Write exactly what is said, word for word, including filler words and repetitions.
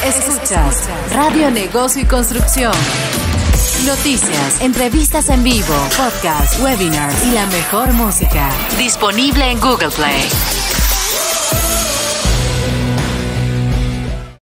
Escuchas Radio Negocio y Construcción. Noticias, entrevistas en vivo, podcast, webinars y la mejor música. Disponible en Google Play.